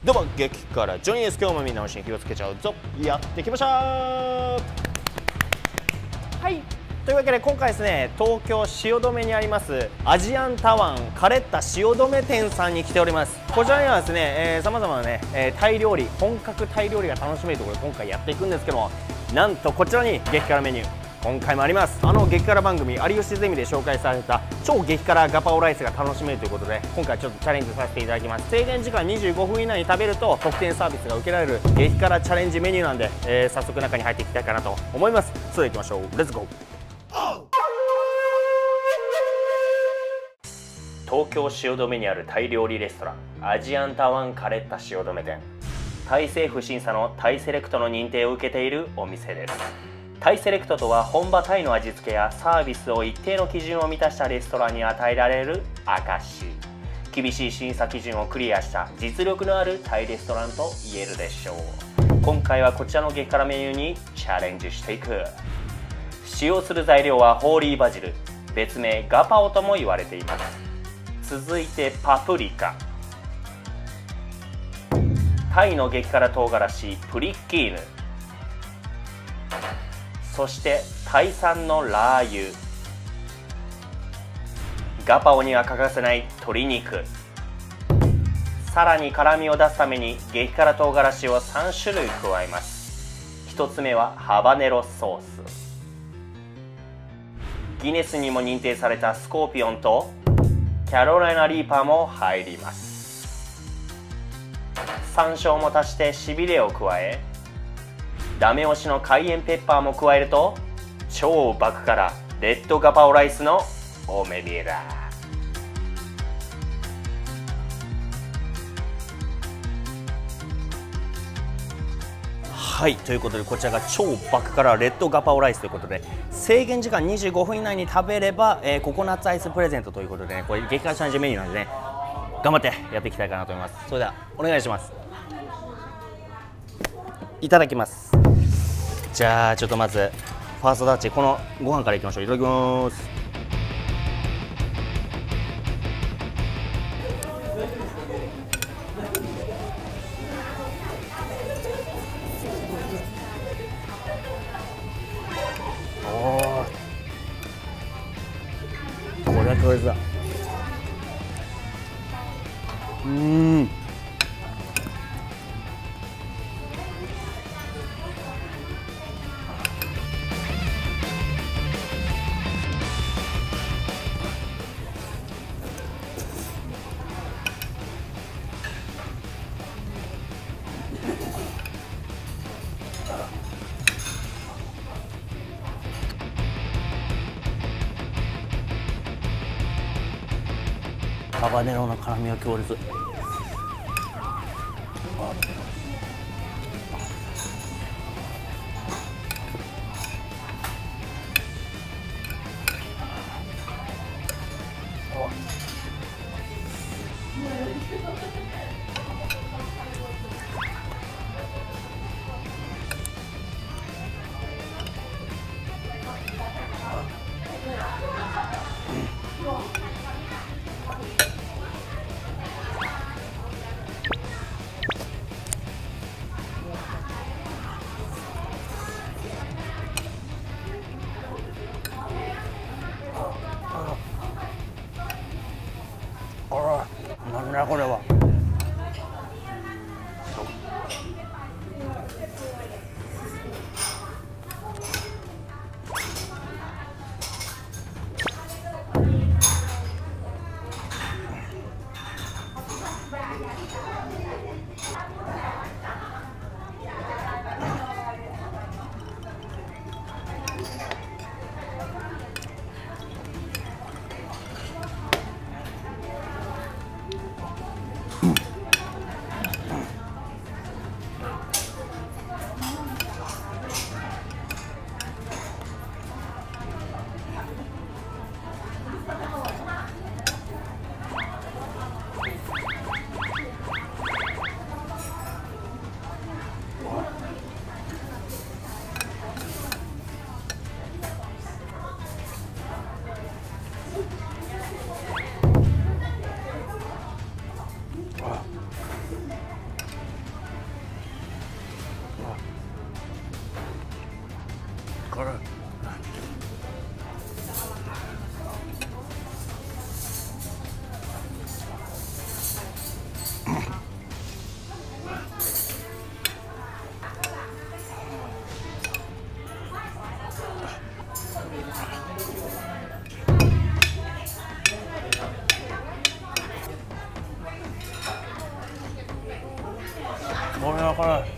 どうも激辛ジョニーです。今日もみんなおしに気をつけちゃうぞ。やってきました。はい、というわけで今回ですね、東京汐留にありますアジアンタワーンカレッタ汐留店さんに来ております。こちらにはですね、さまざまなね、タイ料理、本格タイ料理が楽しめるところで今回やっていくんですけども、なんとこちらに激辛メニュー今回もあります。激辛番組「有吉ゼミ」で紹介された超激辛ガパオライスが楽しめるということで、今回ちょっとチャレンジさせていただきます。制限時間25分以内に食べると特典サービスが受けられる激辛チャレンジメニューなんで、早速中に入っていきたいかなと思います。それでは行きましょう。レッツゴー。東京汐留にあるタイ料理レストランアジアンタワーンカレッタ汐留店、タイ政府審査のタイセレクトの認定を受けているお店です。タイセレクトとは本場タイの味付けやサービスを一定の基準を満たしたレストランに与えられる証。厳しい審査基準をクリアした実力のあるタイレストランと言えるでしょう。今回はこちらの激辛メニューにチャレンジしていく。使用する材料はホーリーバジル、別名ガパオとも言われています。続いてパプリカ、タイの激辛唐辛子プリッキーヌ、そしてタイ産のラー油、ガパオには欠かせない鶏肉、さらに辛みを出すために激辛唐辛子を3種類加えます。1つ目はハバネロソース、ギネスにも認定されたスコーピオンとキャロライナリーパーも入ります。山椒も足してしびれを加え、ダメ押しのカイエンペッパーも加えると超爆辛レッドガパオライスのお目見えだ。はい、ということでこちらが超爆辛レッドガパオライスということで、制限時間25分以内に食べれば、ココナッツアイスプレゼントということでね、これ激辛チャレンジメニューなんでね、頑張ってやっていきたいかなと思います。それではお願いします。いただきます。じゃあちょっとまずファーストタッチ、このご飯からいきましょう。いただきます。おー、これは強烈だ。ハバネロの辛みは強烈。 辛い。これは辛い。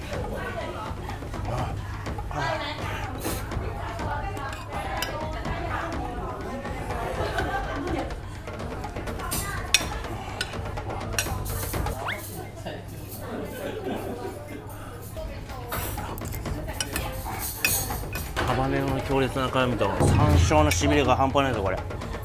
ハバネロの強烈な辛みと山椒のしびれが半端ないぞこれ。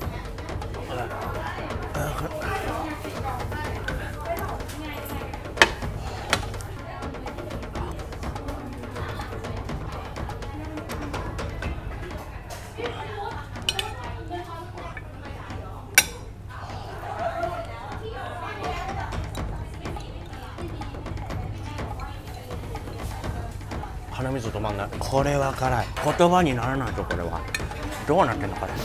鼻水止まんない。これは辛い。言葉にならないと。これはどうなってんのこれ。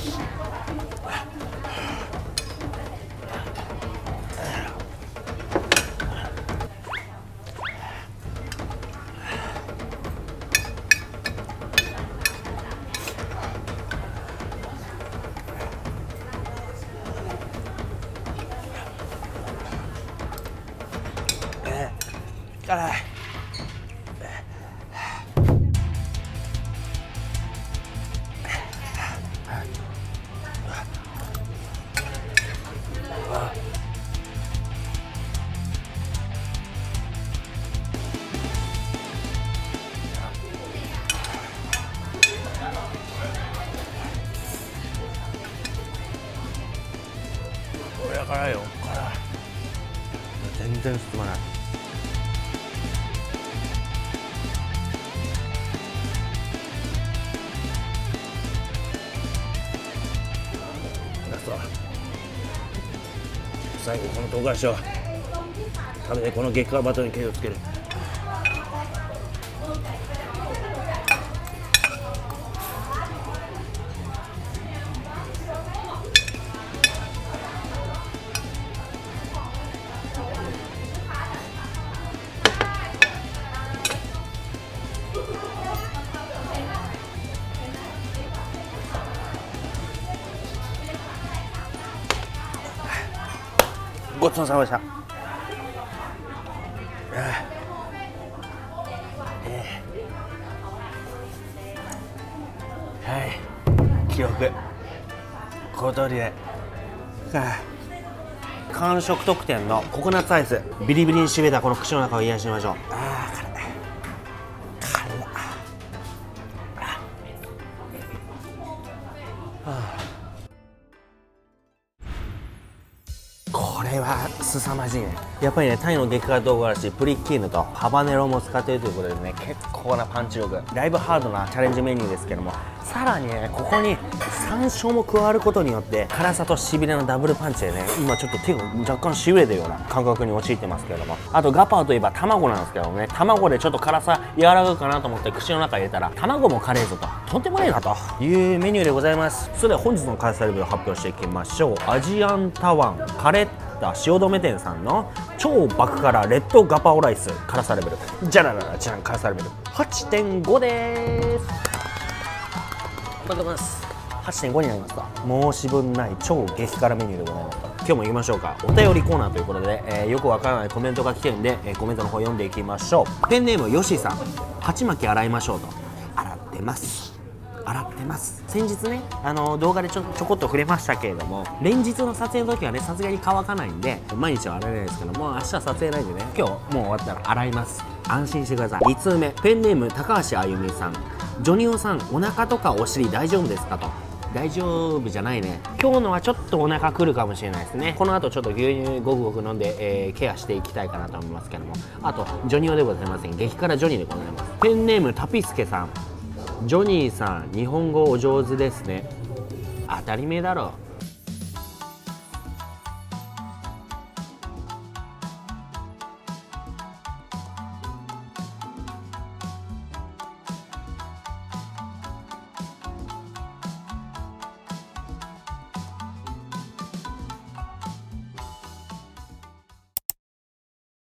辛い。これは辛いよ。辛い。全然進まない。最後この唐辛子を食べて、この激辛バターに手をつける。ごちそうさまでした。はい、記憶小鳥で完食特典のココナッツアイス、ビリビリにしびれたこの口の中を癒しましょう。あー辛い。これは凄まじいね。やっぱりね、タイの激辛唐辛子プリッキーヌとハバネロも使っているということでね、結構なパンチ力、だいぶハードなチャレンジメニューですけども、さらにね、ここに山椒も加わることによって辛さとしびれのダブルパンチでね、今ちょっと手が若干しびれてるような感覚に陥ってますけれども、あとガパオといえば卵なんですけどもね、卵でちょっと辛さ和らぐかなと思って口の中入れたら、卵も辛いぞと、とんでもないなというメニューでございます。それでは本日の開催日を発表していきましょう。アジアンタワンカレッタ汐留店さんの超爆辛レッドガパオライス辛さレベル、じゃらららじゃん、辛さレベル 8.5 でーす。ありがとうございます。 8.5 になりました。申し分ない超激辛メニューでございます。今日も行きましょうか。お便りコーナーということで、よくわからないコメントが来てるんで、コメントの方読んでいきましょう。ペンネームよしさん、鉢巻き洗いましょうと。洗ってます、洗ってます。先日ね、動画でちょこっと触れましたけれども、連日の撮影の時はね、さすがに乾かないんで毎日は洗えないですけども、明日は撮影ないんでね、今日もう終わったら洗います。安心してください。2通目、ペンネーム高橋あゆみさん、ジョニオさん、お腹とかお尻大丈夫ですかと。大丈夫じゃないね。今日のはちょっとお腹くるかもしれないですね。この後ちょっと牛乳ごくごく飲んで、ケアしていきたいかなと思いますけども、あとジョニオでございません。激辛ジョニーでございます。ペンネームタピスケさん、ジョニーさん、日本語お上手ですね。当たり前だろう。